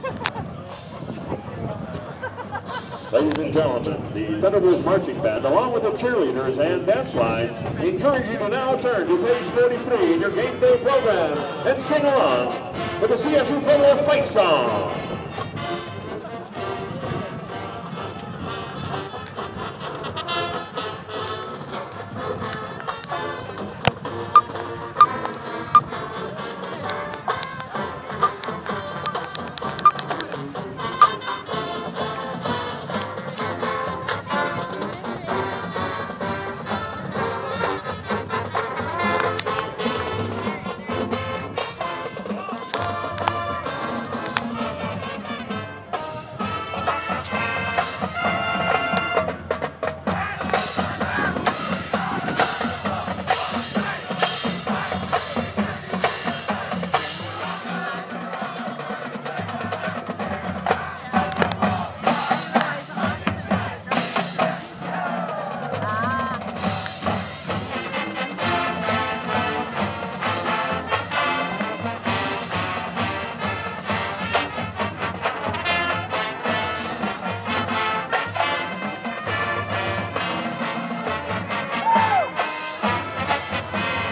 Ladies and gentlemen, the Thunderbirds Marching Band, along with the cheerleaders and dance line, encourage you to now turn to page 43 in your game day program and sing along with the CSU Provo Fight Song.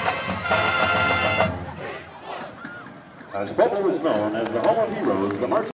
As Provo is known as the home of heroes, the marching